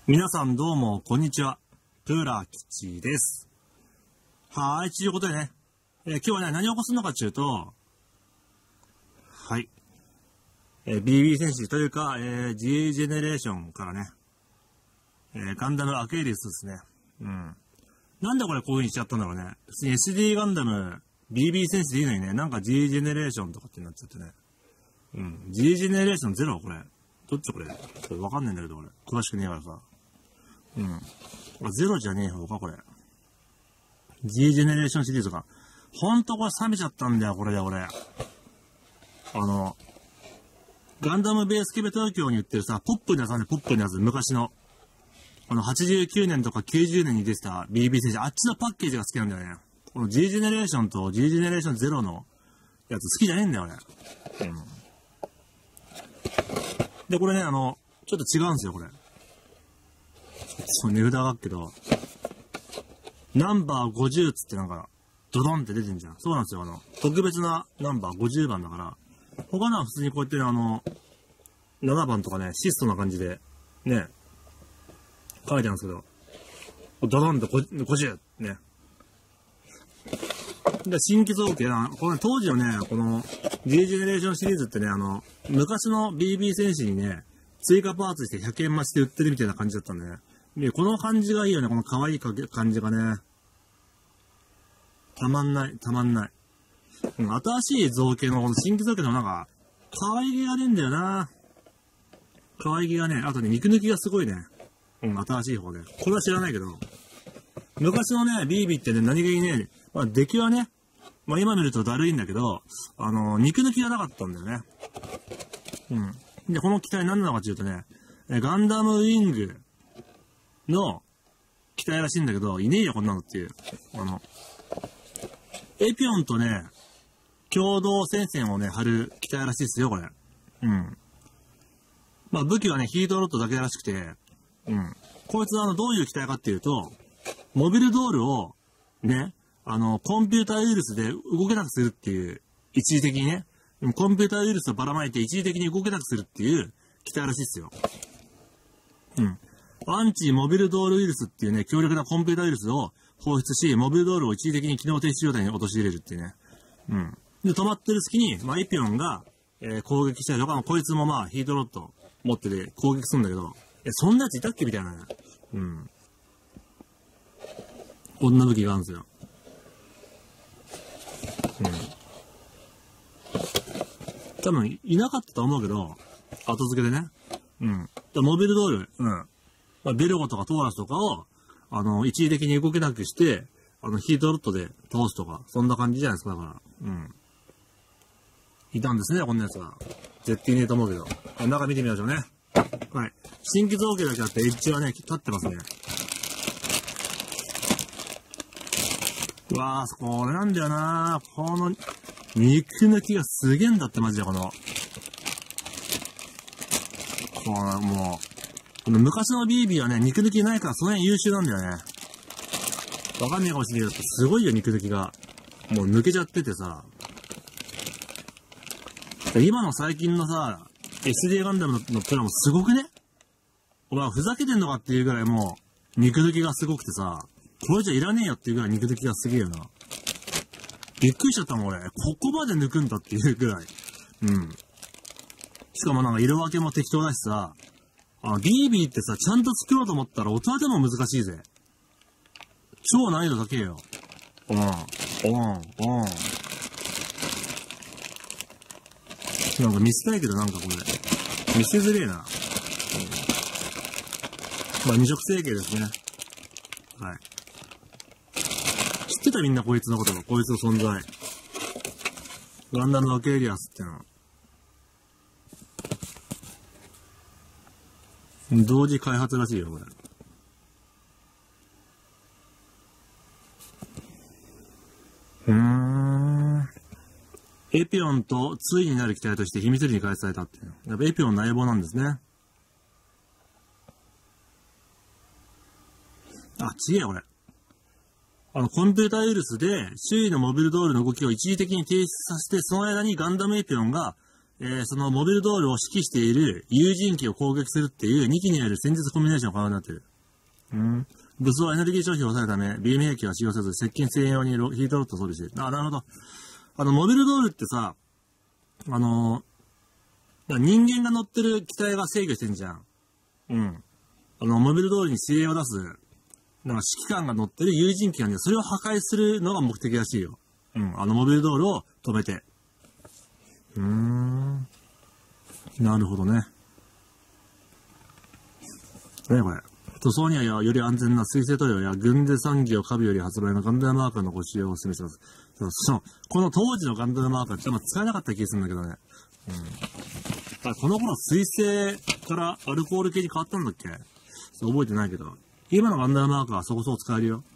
皆さんどうもこんにちは。プーラ吉です。はい、ということでね、今日はね、何を起こすのかっていうと、はい、BB 戦士というか、G ジェネレーションからね、ガンダムアクエリウスですね。なんでこれこういう風にしちゃったんだろうね。普通に SD ガンダム、BB 戦士でいいのにね、なんか G ジェネレーションとかってなっちゃってね。G ジェネレーションゼロこれ。どっちこれわかんないんだけど、俺。詳しくねえからさ。ゼロじゃねえ方か、これ。G ジェネレーションシリーズか。ほんとこれ冷めちゃったんだよ、これで俺。ガンダムベースケベ東京に売ってるさ、ポップのやつなんで、ポップのやつ、昔の。89年とか90年に出てた BB 戦士、あっちのパッケージが好きなんだよね。この G ジェネレーションと G ジェネレーションゼロのやつ好きじゃねえんだよ、俺。で、これね、ちょっと違うんですよ、これ。値札があるけど、ナンバー50つってなんか、ドドンって出てんじゃん。そうなんですよ、特別なナンバー50番だから、他のは普通にこうやって7番とかね、シストな感じで、ね、書いてあるんですけど、ドドンと50ね。で、新規造形な、この当時のね、この G ジェネレーションシリーズってね、昔の BB 戦士にね、追加パーツして100円増しで売ってるみたいな感じだったんでね。で、この感じがいいよね、この可愛い感じがね。たまんない、たまんない。新しい造形の、この新規造形のなんか、可愛げがねえんだよな。可愛げがね、あとね、肉抜きがすごいね。新しい方で。これは知らないけど。昔のね、BB ってね、何気にね、まあ、出来はね、まあ今見るとだるいんだけど、肉抜きがなかったんだよね。で、この機体何なのかっていうとね、ガンダムウィングの機体らしいんだけど、いねえよ、こんなのっていう。エピオンとね、共同戦線をね、貼る機体らしいですよ、これ。まあ武器はね、ヒートロッドだけらしくて、こいつはどういう機体かっていうと、モビルドールを、ね、コンピューターウイルスで動けなくするっていう、一時的にね、コンピューターウイルスをばらまいて一時的に動けなくするっていう機体らしいですよ。アンチモビルドールウイルスっていうね、強力なコンピューターウイルスを放出し、モビルドールを一時的に機能停止状態に陥れるっていうね。で、止まってる隙に、まあ、エピオンが、攻撃したりとか、こいつもまあ、ヒートロッド持ってて攻撃するんだけど、そんなやついたっけみたいなね。こんな武器があるんですよ。多分、いなかったと思うけど、後付けでね。モビルドール、まあ、ベルゴとかトーラスとかを、一時的に動けなくして、ヒートロッドで倒すとか、そんな感じじゃないですか、だから。いたんですね、こんなやつが。絶対いねえと思うけど。中見てみましょうね。はい。新規造形だけあって、エッジはね、立ってますね。うわー、これなんだよなー。この、肉抜きがすげえんだって、マジで、この、もう、この昔の BB はね、肉抜きないからその辺優秀なんだよね。わかんねえかもしれないけど、すごいよ、肉抜きが。もう抜けちゃっててさ。今の最近のさ、SD ガンダムのプラもすごくね？お前ふざけてんのかっていうぐらいもう、肉抜きがすごくてさ、これじゃいらねえよっていうぐらい肉抜きがすげえよな。びっくりしちゃったもん、俺。ここまで抜くんだっていうぐらい。しかもなんか色分けも適当だしさ、BB ってさ、ちゃんと作ろうと思ったら大人でも難しいぜ。超難易度高えよ。なんか見せたいけどなんかこれ、見せづれえな。まあ二色成形ですね。はい。知ってたみんなこいつのことが、こいつの存在。ガンダムアクエリアスってのは。同時開発らしいよ、これ。エピオンと対になる機体として秘密裏に開発されたっていう。やっぱエピオン内包なんですね。違えよ、これ。コンピューターウイルスで周囲のモビルドールの動きを一時的に停止させて、その間にガンダムエピオンが、 そのモビルドールを指揮している有人機を攻撃するっていう2機にある戦術コンビネーションが可能になってる。武装エネルギー消費を抑えるため、ビーム兵器は使用せず、接近専用にヒートロッドを装備している。なるほど。モビルドールってさ、人間が乗ってる機体が制御してんじゃん。モビルドールに指令を出す、なんか指揮官が乗ってる有人機なんで、それを破壊するのが目的らしいよ。モビルドールを止めて。なるほどね。何これ。塗装にはより安全な水性塗料や軍手産業カビより発売のガンダムマーカーのご使用をお勧めします。この当時のガンダムマーカーってあんま使えなかった気がするんだけどね。この頃水性からアルコール系に変わったんだっけ？覚えてないけど。今のガンダムマーカーはそこそこ使えるよ。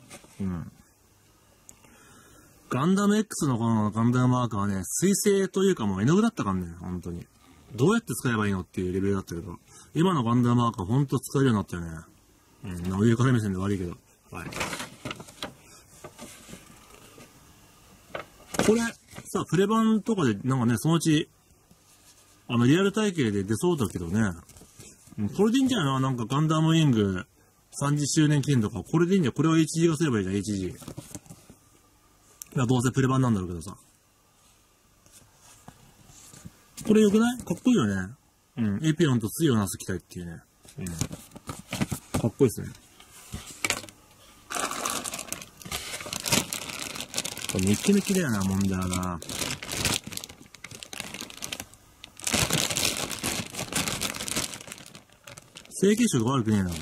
ガンダム X のこのガンダムマーカーはね、水性というかもう絵の具だったからね、本当に。どうやって使えばいいのっていうレベルだったけど、今のガンダムマーカーほんと使えるようになったよね。上から目線で悪いけど。はい。これ、さ、プレ版とかでなんかね、そのうち、リアル体系で出そうだけどね。これでいいんじゃないの？なんかガンダムウィング30周年記念とか、これでいいんじゃん。これは HG がすればいいじゃん、HG。どうせプレ版なんだろうけどさ。これ良くない？かっこいいよね。エピオンと対をなす機体っていうね。かっこいいっすね。これメキメキだよな、問題はな。成形色悪くねえな、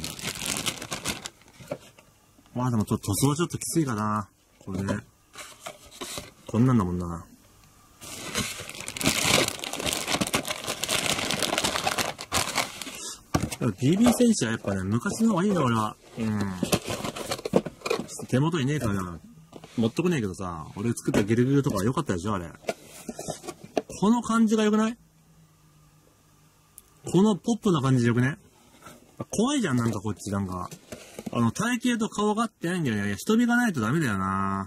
まあでも塗装はちょっときついかな。これね。こんなんだもんな。BB 戦士はやっぱね、昔の方がいいな、俺は。手元にねえからな。持っとくねえけどさ、俺作ったゲルグルとか良かったでしょ、あれ。この感じが良くない？このポップな感じ良くね？怖いじゃん、なんかこっち、なんか。体型と顔が合ってないんだよね。瞳がないとダメだよな。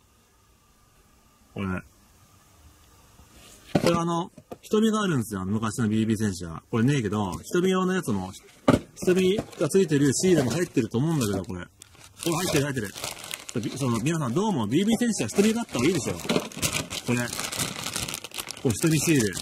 これ瞳があるんですよ、昔の BB 戦士は。これねえけど、瞳用のやつも、瞳がついてるシールも入ってると思うんだけど、これ入ってる、入ってる。皆さんどうも BB 戦士は瞳があった方がいいでしょ。これ瞳シール。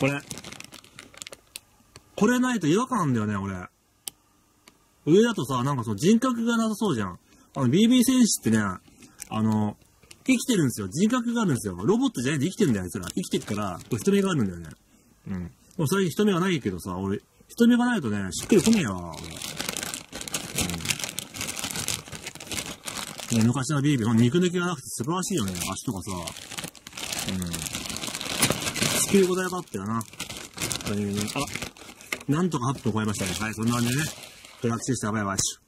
これないと違和感なんだよね、俺。上だとさ、なんか人格がなさそうじゃん。BB 戦士ってね、生きてるんですよ。人格があるんですよ。ロボットじゃないで生きてるんだよ、あいつら。生きてるから、これ瞳があるんだよね。もう最近瞳がないけどさ、俺、瞳がないとね、しっくりこねえよ、俺。昔の BB、肉抜きがなくて素晴らしいよね、足とかさ。スピードが良かったよな。なんとか8分超えましたね。はい、そんな感じでね。プラクシスターバイバイ。